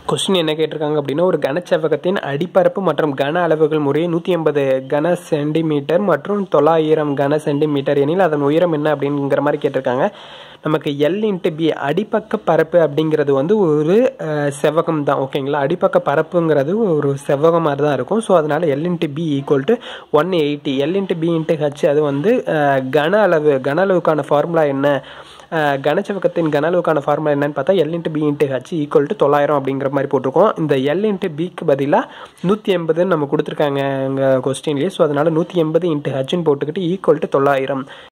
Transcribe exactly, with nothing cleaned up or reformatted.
Question என்ன கேட்டிருக்காங்க அப்படின்னா ஒரு கனச்செவ்வகத்தின் அடிப்பரப்பு மற்றும் கன அளவுகள் முறையே நூற்றி ஐம்பது கன சென்டிமீட்டர் மற்றும் தொள்ளாயிரம் கன சென்டிமீட்டர் எனில் அதன் உயரம் என்ன அப்படிங்கிற மாதிரி கேட்டிருக்காங்க. நமக்கு எல் இன்ட்டு பி அடிப்பக்க பரப்பு அப்படிங்கிறது வந்து ஒரு செவ்வகம் தான். ஓகேங்களா, அடிப்பக்க பரப்புங்கிறது ஒரு செவ்வகம் மாதிரி தான் இருக்கும். ஸோ அதனால L into B equal to one eighty. L into B into H அது வந்து கன அளவு. கன அளவுக்கான ஃபார்முலா என்ன, கனச்செவ்வகத்தின் கன அளவுக்கான ஃபார்முலா என்னன்னு பார்த்தா L into B into H equal to தொள்ளாயிரம் அப்படிங்கிற மாதிரி போட்டிருக்கோம். இந்த எல் இன்ட்டு பிக்கு பதிலாக நூற்றி எண்பதுன்னு நம்ம கொடுத்துருக்காங்க எங்கள் கொஸ்டின்லேயே. ஸோ அதனால் நூற்றி எண்பது இன்ட்டு ஹச்ன்னு போட்டுக்கிட்டு ஈக்குவல் டு தொள்ளாயிரம்.